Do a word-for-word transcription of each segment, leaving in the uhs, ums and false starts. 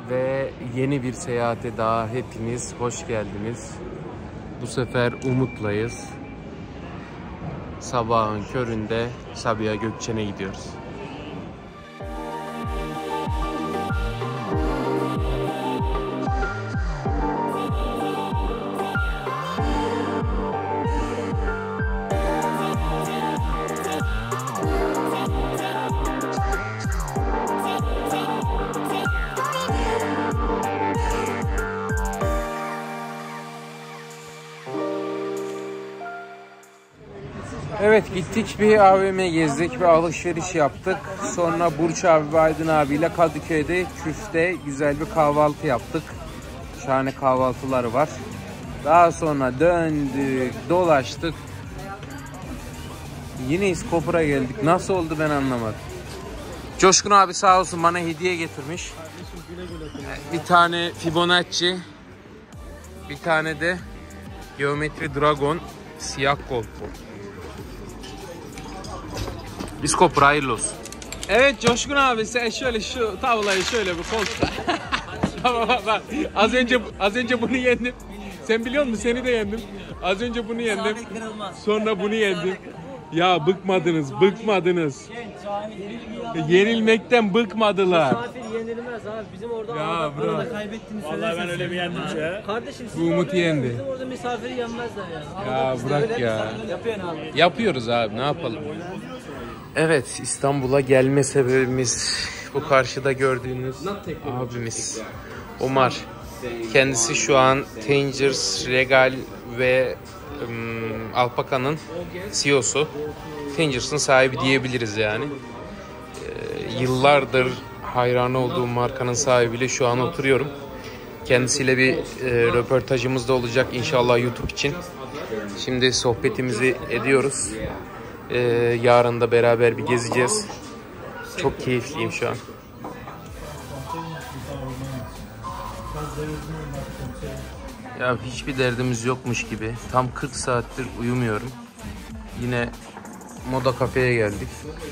ve yeni bir seyahate daha hepiniz hoş geldiniz. Bu sefer Umut'layız. Sabahın köründe Sabiha Gökçen'e gidiyoruz. Evet, gittik bir A V M gezdik, bir alışveriş yaptık. Sonra Burç abi ve Aydın abiyle Kadıköy'de küfte güzel bir kahvaltı yaptık. Şahane kahvaltıları var. Daha sonra döndük, dolaştık. Yine İskopur'a geldik. Nasıl oldu ben anlamadım. Coşkun abi sağ olsun bana hediye getirmiş. Bir tane Fibonacci, bir tane de Geometri Dragon siyah gold bu. İskopur hayırlı olsun. Evet Coşkun abi sen şöyle şu tavlayı şöyle bir koltuğa. Tamam bak az önce az önce bunu yendim. Sen biliyor musun seni de yendim. Az önce bunu yendim. Sonra bunu yendim. Ya bıkmadınız, bıkmadınız. Yenilmekten bıkmadılar. Misafir yenilmez abi. Bizim orada ya bırak. Kaybettiğini vallahi ben öyle bir yendim ya. Kardeşim bu Umut yendi. Bizim orada misafiri yenmezler yani. Ya bırak ya. Yapıyorsun abi. Yapıyoruz abi ne yapalım. Evet, İstanbul'a gelme sebebimiz bu karşıda gördüğünüz abimiz Omar. Kendisi şu an Tangers, Regal ve um, Alpaka'nın C E O'su. Tangers'ın sahibi diyebiliriz yani. Ee, yıllardır hayranı olduğum markanın sahibiyle şu an oturuyorum. Kendisiyle bir e, röportajımız da olacak inşallah YouTube için. Şimdi sohbetimizi ediyoruz. Ee, yarın da beraber bir gezeceğiz. Çok keyifliyim şu an. Ya hiçbir derdimiz yokmuş gibi. Tam kırk saattir uyumuyorum. Yine Moda Kafe'ye geldik.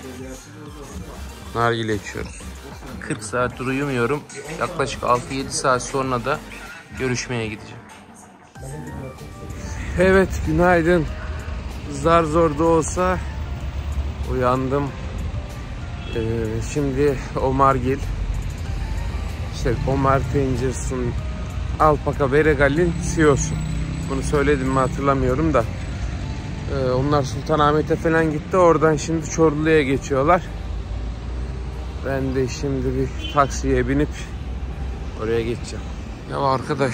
Nargile içiyoruz. kırk saattir uyumuyorum. Yaklaşık altı yedi saat sonra da görüşmeye gideceğim. Evet, günaydın. Zar zor da olsa uyandım. Ee, şimdi Omargil, işte Omar Tangers'ın Alpaka ve Regal'in C E O'su. Bunu söyledim mi hatırlamıyorum da. Ee, onlar Sultanahmet'e falan gitti. Oradan şimdi Çorlu'ya geçiyorlar. Ben de şimdi bir taksiye binip oraya geçeceğim. Ya arkadaş,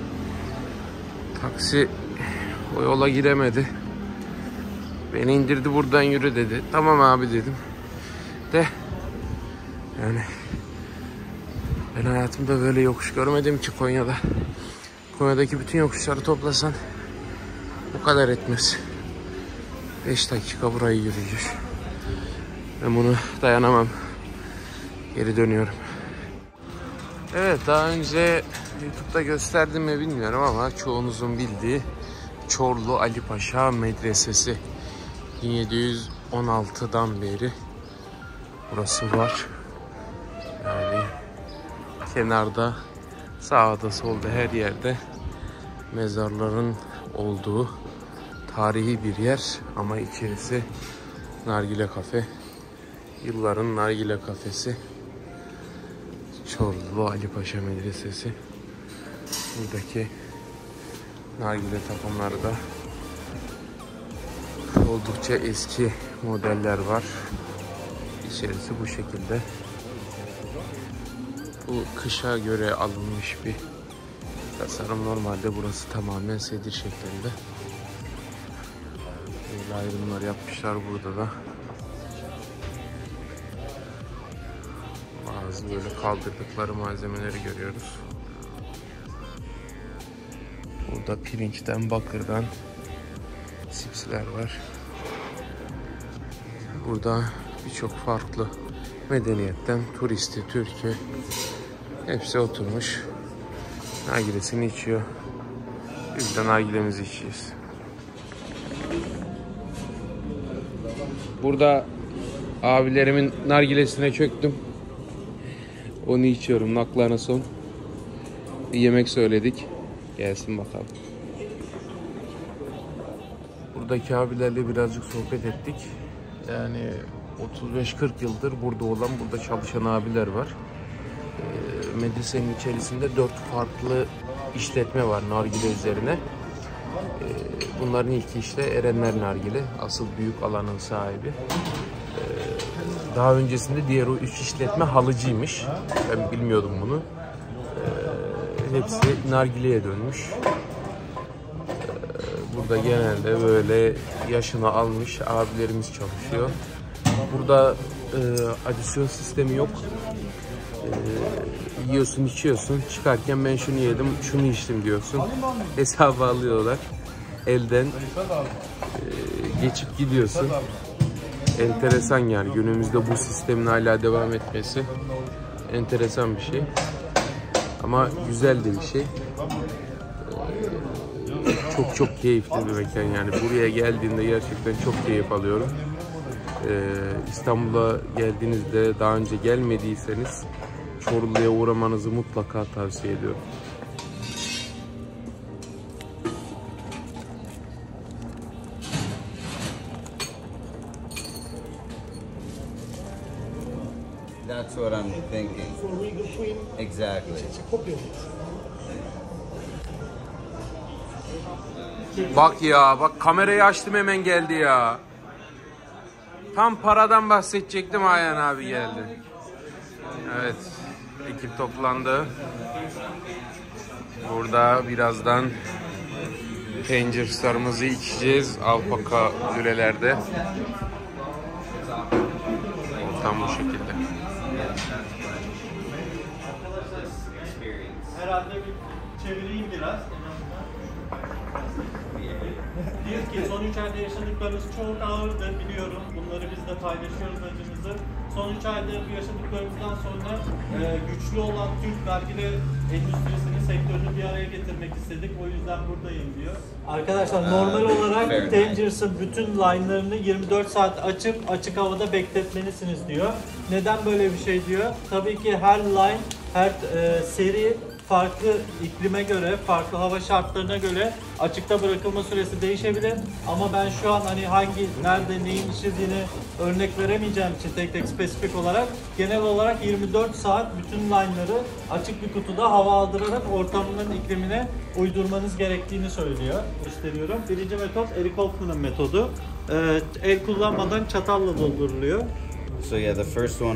taksi o yola giremedi. Beni indirdi, buradan yürü dedi. Tamam abi dedim. De yani ben hayatımda böyle yokuş görmedim ki Konya'da. Konya'daki bütün yokuşları toplasan bu kadar etmez. beş dakika burayı yürüyeceğiz. Ben bunu dayanamam. Geri dönüyorum. Evet, daha önce YouTube'da gösterdim mi bilmiyorum ama çoğunuzun bildiği Çorlu Ali Paşa Medresesi. bin yedi yüz on altıdan beri burası var. Yani kenarda, sağda, solda her yerde mezarların olduğu tarihi bir yer ama içerisi nargile kafe. Yılların nargile kafesi. Çorlu Ali Paşa Medresesi. Buradaki nargile takımları da oldukça eski modeller var. İçerisi bu şekilde. Bu kışa göre alınmış bir tasarım. Normalde burası tamamen sedir şeklinde. Böyle ayrımlar yapmışlar burada da. Bazı böyle kaldırdıkları malzemeleri görüyoruz. Burada pirinçten, bakırdan sipsiler var. Burada birçok farklı medeniyetten turisti, Türk'ü hepsi oturmuş. Nargilesini içiyor. Biz de nargilemizi içiyoruz. Burada abilerimin nargilesine çöktüm. Onu içiyorum, naklarına son. Bir yemek söyledik. Gelsin bakalım. Buradaki abilerle birazcık sohbet ettik. Yani otuz beş kırk yıldır burada olan, burada çalışan abiler var. E, medresenin içerisinde dört farklı işletme var nargile üzerine. E, bunların ilki işte Erenler Nargile. Asıl büyük alanın sahibi. E, daha öncesinde diğer o üç işletme halıcıymış. Ben bilmiyordum bunu. E, hepsi nargileye dönmüş. Burada genelde böyle yaşını almış abilerimiz çalışıyor. Burada e, adisyon sistemi yok. E, yiyorsun, içiyorsun. Çıkarken ben şunu yedim, şunu içtim diyorsun. Hesabı alıyorlar. Elden e, geçip gidiyorsun. Enteresan yani. Günümüzde bu sistemin hala devam etmesi enteresan bir şey. Ama güzel de bir şey. Çok çok keyifli bir mekan yani. Buraya geldiğinde gerçekten çok keyif alıyorum. Ee, İstanbul'a geldiğinizde daha önce gelmediyseniz Çorlu'ya uğramanızı mutlaka tavsiye ediyorum. That's what I'm thinking. Exactly. Bak ya, bak kamerayı açtım hemen geldi ya. Tam paradan bahsedecektim, Ayhan abi geldi. Evet, ekip toplandı. Burada birazdan Tangers'larımızı içeceğiz alpaka lülelerde. Tam bu şekilde. Herhalde bir çevireyim biraz. Diyor ki son üç ayda yaşadıklarımız çok ağırdır biliyorum. Bunları biz de paylaşıyoruz acımızı. Son üç ayda bu yaşadıklarımızdan sonra e, güçlü olan Türk nargile endüstrisini, sektörünü bir araya getirmek istedik. O yüzden buradayım diyor. Arkadaşlar normal olarak Tangers'ın bütün line'larını yirmi dört saat açıp açık havada bekletmelisiniz diyor. Neden böyle bir şey diyor? Tabii ki her line, her e, seri farklı iklime göre, farklı hava şartlarına göre açıkta bırakılma süresi değişebilir. Ama ben şu an hani hangi, nerede, neyin işlediğini örnek veremeyeceğim için tek tek spesifik olarak genel olarak yirmi dört saat bütün line'ları açık bir kutuda hava aldırarak ortamının iklimine uydurmanız gerektiğini söylüyor. Gösteriyorum. Birinci metot Eric Hoffman'ın metodu. Ee, el kullanmadan çatalla dolduruluyor. So yeah, the first one.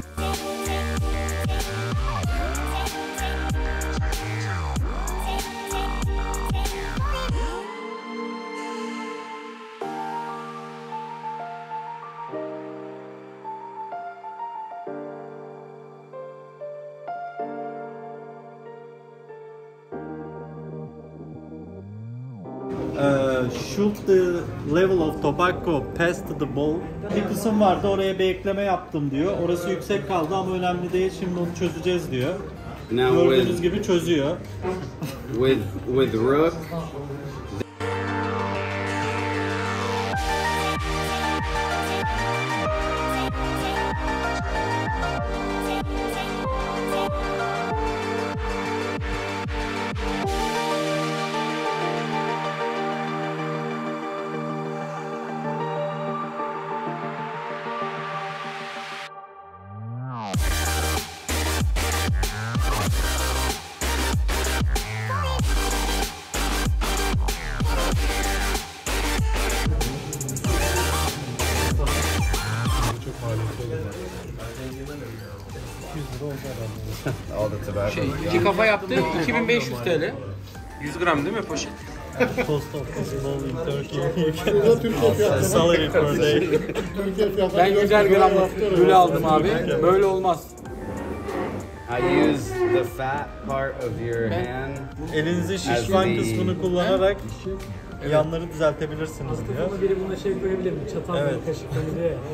Uh, shoot the level of tobacco past the bowl. Bir kısım vardı, oraya bir ekleme yaptım diyor. Orası yüksek kaldı ama önemli değil, şimdi onu çözeceğiz diyor. Now Gördüğünüz with, gibi çözüyor. with with Rook. All the tobacco. Şey, iki kafa yaptı, iki bin beş yüz TL. yüz gram değil mi poşet? Cost of the bowl in Turkey. You can salary per day. Ben güzel gramla lüle aldım abi. Böyle olmaz. I use the fat part of your hand. Elinizin şişman As the- kısmını kullanarak yanları düzeltebilirsiniz diyor. Biri buna şey koyabilir mi? Çatal Evet. evet. Kaşık koyabilir ya.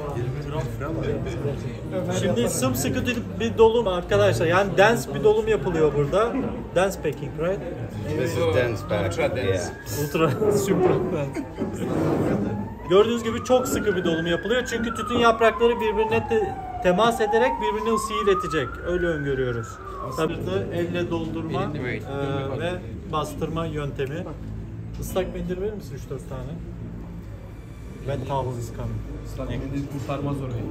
Şimdi sımsıkı bir dolum arkadaşlar. Yani dense bir dolum yapılıyor burada. Dense packing, right? This is dense back. Yeah. Ultra super dense. Gördüğünüz gibi çok sıkı bir dolum yapılıyor. Çünkü tütün yaprakları birbirine te- temas ederek birbirini ısıyı iletecek. Öyle öngörüyoruz. Tabii de elle doldurma e, ve bastırma yöntemi. Islak mendil verir misin üç dört tane? Ve towel is coming. Islak mendil kurtarmaz orayı.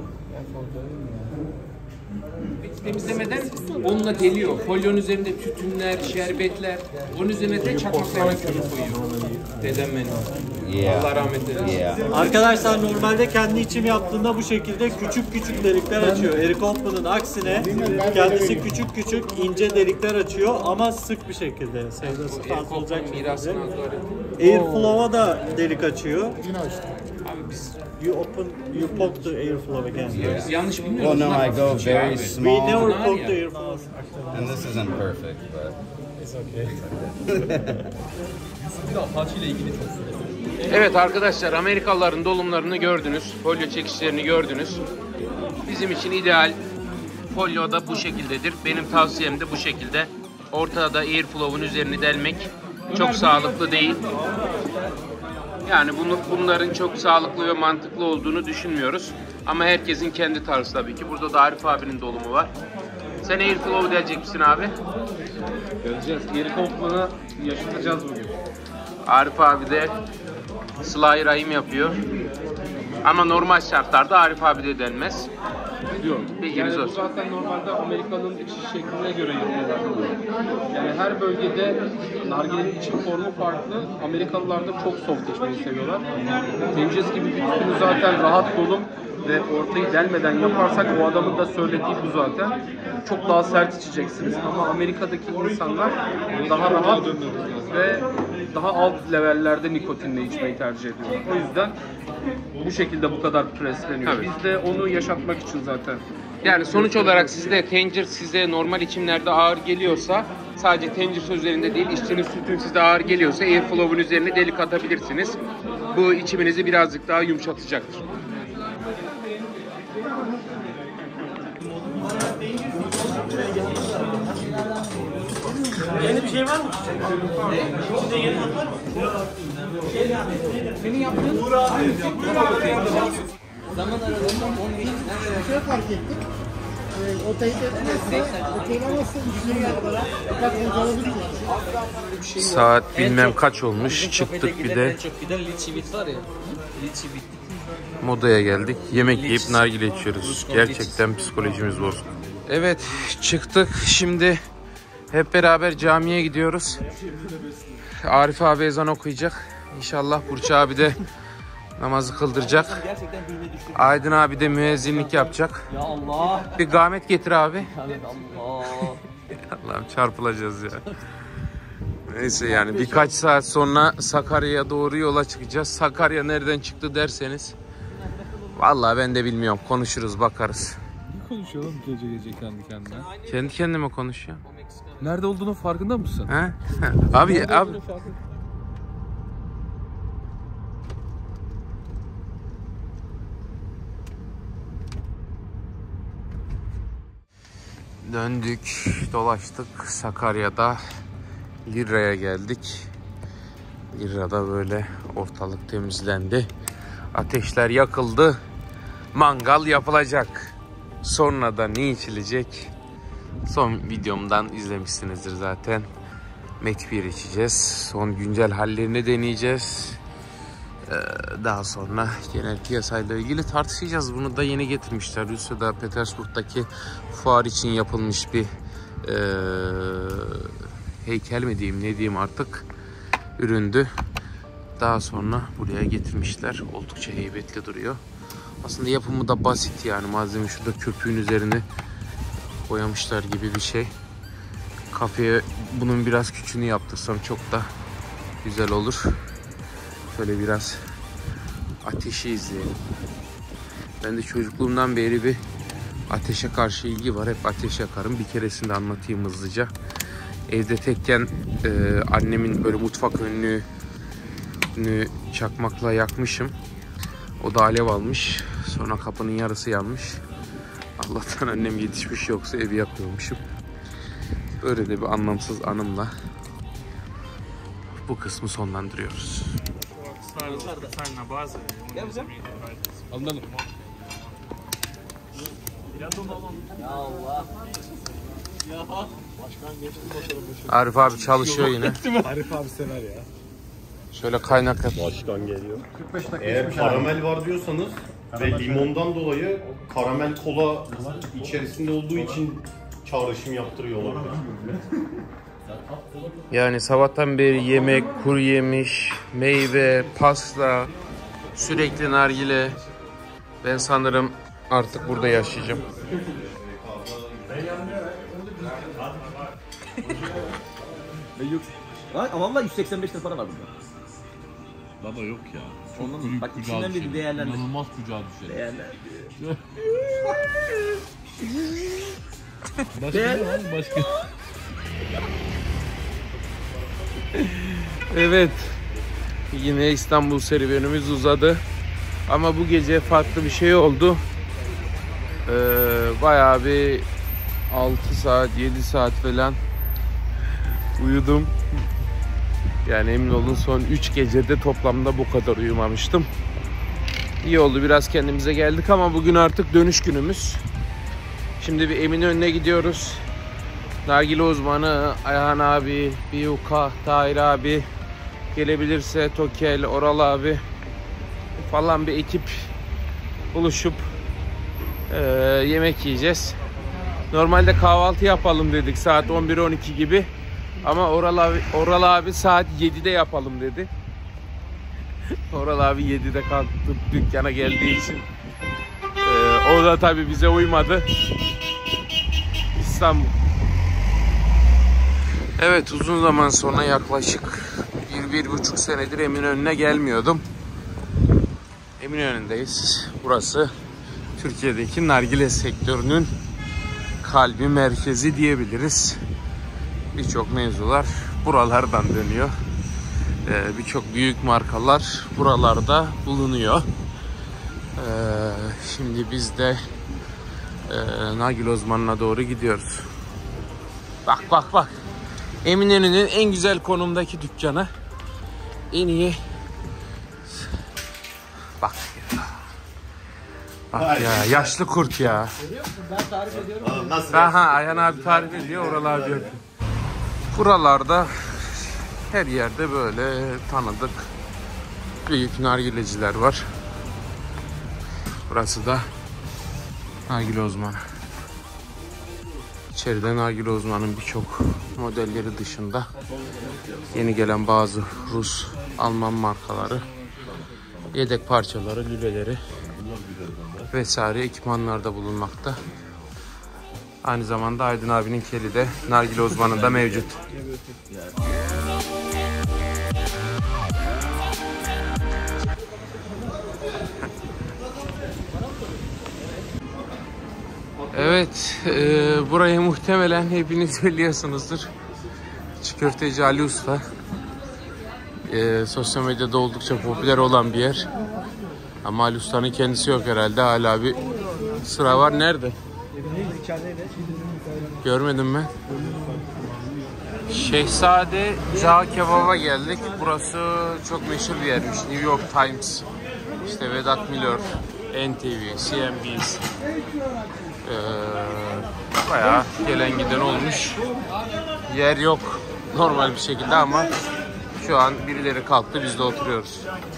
Temizlemeden onunla deliyor. Folyonun üzerinde tütünler, şerbetler. Onun üzerine de çakmak kaynak kömür koyuyor. Dedem benim. Yeah. Allah rahmet eylesin. Yeah. Arkadaşlar normalde kendi içim yaptığında bu şekilde küçük küçük delikler açıyor. Eric Hoffman'ın aksine kendisi küçük küçük ince delikler açıyor ama sık bir şekilde. Sevdası fazla olacak şekilde. Airflow'a da delik açıyor. Abi biz You open, you poke the airflow again. biz yanlış Well, bilmiyoruz. no, I go very We small, never poke the airflow. and this isn't perfect, but It's okay. Bir de Apache ile ilgili çok Evet arkadaşlar, Amerikalıların dolumlarını gördünüz. Folyo çekişlerini gördünüz. Bizim için ideal folyo da bu şekildedir. Benim tavsiyem de bu şekilde. Ortada airflow'un üzerini delmek çok sağlıklı değil. Yani bunu, bunların çok sağlıklı ve mantıklı olduğunu düşünmüyoruz. Ama herkesin kendi tarzı tabii ki. Burada da Arif abinin dolumu var. Sen airflow'u delecek misin abi? göreceğiz. Eric Hoffman'ı yaşatacağız bugün. Arif abi de slay rahim yapıyor. Ama normal şartlarda Arif abi de denmez. Diyor. Bilginiz Yani bu olsun. zaten normalde Amerika'nın içi şekline göre yapıyorlar. Yani her bölgede nargilenin içi formu farklı. Amerikalılar da çok soft içmeyi seviyorlar. Tences gibi bir tütünü zaten rahat dolum ve ortayı delmeden yaparsak o adamın da söylediği bu zaten. Çok daha sert içeceksiniz ama Amerika'daki insanlar daha rahat ve daha alt levellerde nikotinle içmeyi tercih ediyorlar. O yüzden bu şekilde bu kadar presleniyor. Tabii. Biz de onu yaşatmak için zaten. Yani sonuç olarak sizde Tanger size normal içimlerde ağır geliyorsa, sadece Tanger üzerinde değil, içtiğiniz sütün size ağır geliyorsa airflow'un üzerine delik atabilirsiniz. Bu içiminizi birazcık daha yumuşatacaktır. Yeni bir şey var mı? Senin yaptığın Zaman aralığında on geçti. Bir şey fark ettik. Ee, o teyit etmezse, o teyit müşteri yapmalar. Fakat onu kalabilir. Saat bilmem kaç olmuş, çıktık bir de modaya geldik. Yemek yiyip nargile içiyoruz. Gerçekten psikolojimiz bozuk. Evet, çıktık. Şimdi hep beraber camiye gidiyoruz. Arif abi ezan okuyacak. İnşallah Burç abi de namazı kıldıracak. Aydın abi de müezzinlik yapacak. Ya Allah. Bir gamet getir abi. Allah. Allah'ım çarpılacağız ya. Neyse yani birkaç saat sonra Sakarya'ya doğru yola çıkacağız. Sakarya nereden çıktı derseniz. Vallahi ben de bilmiyorum. Konuşuruz, bakarız. Ne konuşuyorum gece gece kendi kendine? Kendi kendime konuşuyor. Nerede olduğunun farkında mısın? Ha? Abi abi. Döndük, dolaştık. Sakarya'da Lirra'ya geldik. Lirra'da böyle ortalık temizlendi. Ateşler yakıldı. Mangal yapılacak. Sonra da ne içilecek? Son videomdan izlemişsinizdir zaten. Mekbir içeceğiz. Son güncel hallerini deneyeceğiz. Ee, daha sonra genel piyasayla ilgili tartışacağız. Bunu da yeni getirmişler. Rusya'da, Petersburg'daki fuar için yapılmış bir e, heykel mi diyeyim, ne diyeyim artık, üründü. Daha sonra buraya getirmişler. Oldukça heybetli duruyor. Aslında yapımı da basit yani. Malzeme şurada köpüğün üzerine boyamışlar gibi bir şey. Kafeye bunun biraz küçüğünü yaptırsam çok da güzel olur. Şöyle biraz ateşi izleyelim. Ben de çocukluğumdan beri bir ateşe karşı ilgi var. Hep ateş yakarım. Bir keresinde anlatayım hızlıca. Evde tekken e, annemin böyle mutfak önlüğünü çakmakla yakmışım. O da alev almış. Sonra kapının yarısı yanmış. Allah'tan annem yetişmiş, yoksa evi yakıyormuşum. Böyle de bir anlamsız anımla bu kısmı sonlandırıyoruz. Anladım. Ya Allah. Ya. Arif abi çalışıyor yine. Arif abi sever ya. Şöyle kaynak yap. Başkan geliyor. Eğer karamel var diyorsanız ve limondan dolayı karamel kola içerisinde olduğu için çağrışım yaptırıyor olabilir. Yani sabahtan beri yemek, kuru yemiş, meyve, pasta, sürekli nargile. Ben sanırım artık burada yaşayacağım. Ama vallahi yüz seksen beş lira para var burada. Baba yok ya. Ondan mı? Bak içinden bir değerlendir. İnanılmaz kucağa düşer. Değerlendir. Başka ne var? Başka. Evet. Yine İstanbul serüvenimiz uzadı. Ama bu gece farklı bir şey oldu. Ee, bayağı bir altı saat, yedi saat falan uyudum. Yani emin olun son üç gecede toplamda bu kadar uyumamıştım. İyi oldu, biraz kendimize geldik ama bugün artık dönüş günümüz. Şimdi bir Eminönü'ne gidiyoruz. Nargile uzmanı Ayhan abi, Biyuka, Tahir abi, gelebilirse Tokel, Oral abi falan bir ekip buluşup e, yemek yiyeceğiz. Normalde kahvaltı yapalım dedik saat on bir on iki gibi. Ama Oral abi, Oral abi saat yedide yapalım dedi. Oral abi yedide kalkıp dükkana geldiği için e, o da tabii bize uymadı. İstanbul. Evet, uzun zaman sonra yaklaşık bir, bir buçuk senedir Eminönü'ne gelmiyordum. Eminönü'ndeyiz. Burası Türkiye'deki nargile sektörünün kalbi, merkezi diyebiliriz. Birçok mevzular buralardan dönüyor. Ee, Birçok büyük markalar buralarda bulunuyor. Ee, şimdi biz de e, nargile uzmanına doğru gidiyoruz. Bak bak bak. Eminönü'nün en güzel konumdaki dükkanı. En iyi. Bak ya. Bak ya, yaşlı kurt ya. Ben tarif ediyorum. Aha, Ayhan abi tarif ediyor, Oral abi yapıyor. Buralarda her yerde böyle tanıdık büyük nargileciler var. Burası da nargile uzmanı. İçeride nargile uzmanın birçok modelleri dışında yeni gelen bazı Rus, Alman markaları, yedek parçaları, lüleleri vesaire ekipmanlarda bulunmakta. Aynı zamanda Aydın abinin keli de nargile uzmanında mevcut. Evet, e, burayı muhtemelen hepiniz biliyorsunuzdur. Çiğ köfteci Ali Usta. E, sosyal medyada oldukça popüler olan bir yer. Ama Ali Usta'nın kendisi yok herhalde. Hala bir sıra var. Nerede? Görmedim ben. Şehzade Cağ Kebap'a geldik. Burası çok meşhur bir yermiş. New York Times, işte Vedat Milor, N T V, C N B C. Ee, bayağı gelen giden olmuş. Yer yok normal bir şekilde ama şu an birileri kalktı, biz de oturuyoruz.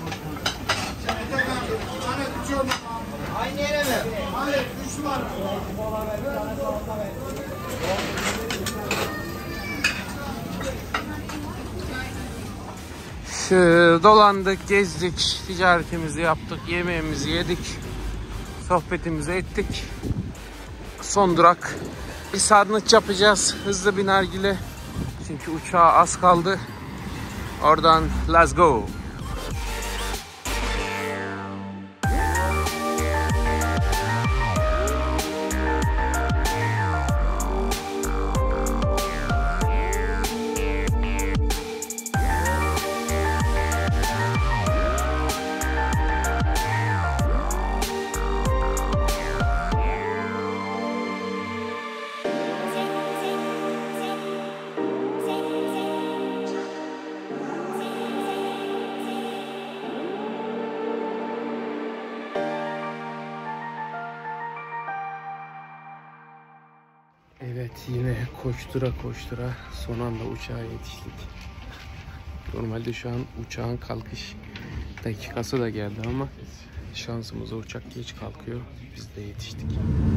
Şu, dolandık, gezdik, ticaretimizi yaptık, yemeğimizi yedik, sohbetimizi ettik. Son durak bir sarnıç yapacağız, hızlı bir nargile çünkü uçağa az kaldı. Oradan let's go. yine koştura koştura son anda uçağa yetiştik. Normalde şu an uçağın kalkış dakikası da geldi ama şansımıza uçak geç kalkıyor. Biz de yetiştik.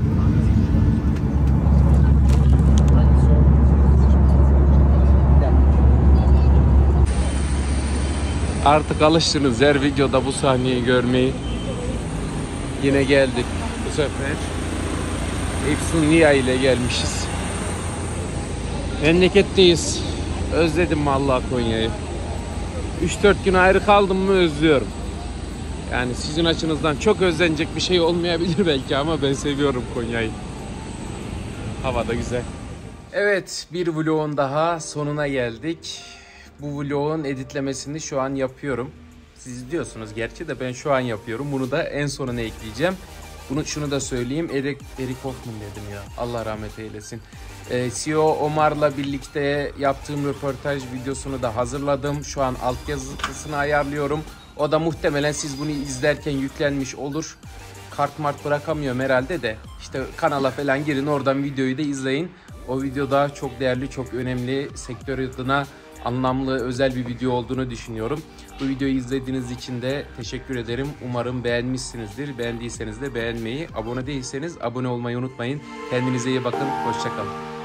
Artık alıştınız her videoda bu sahneyi görmeyi. Yine geldik. Bu sefer Efsunia ile gelmişiz. Memleketteyiz. Özledim vallahi Konya'yı. üç dört gün ayrı kaldım mı özlüyorum. Yani sizin açınızdan çok özlenecek bir şey olmayabilir belki ama ben seviyorum Konya'yı. Hava da güzel. Evet, bir vlogun daha sonuna geldik. Bu vlogun editlemesini şu an yapıyorum. Siz izliyorsunuz gerçi de ben şu an yapıyorum. Bunu da en sonuna ekleyeceğim. Bunu şunu da söyleyeyim. Eric, Eric Hoffman dedim ya. Allah rahmet eylesin. Ee, C E O Omar'la birlikte yaptığım röportaj videosunu da hazırladım. Şu an altyazısını ayarlıyorum. O da muhtemelen siz bunu izlerken yüklenmiş olur. Kart mart bırakamıyorum herhalde de. İşte kanala falan girin, oradan videoyu da izleyin. O videoda çok değerli, çok önemli, sektör adına anlamlı, özel bir video olduğunu düşünüyorum. Bu videoyu izlediğiniz için de teşekkür ederim. Umarım beğenmişsinizdir. Beğendiyseniz de beğenmeyi, abone değilseniz abone olmayı unutmayın. Kendinize iyi bakın. Hoşça kalın.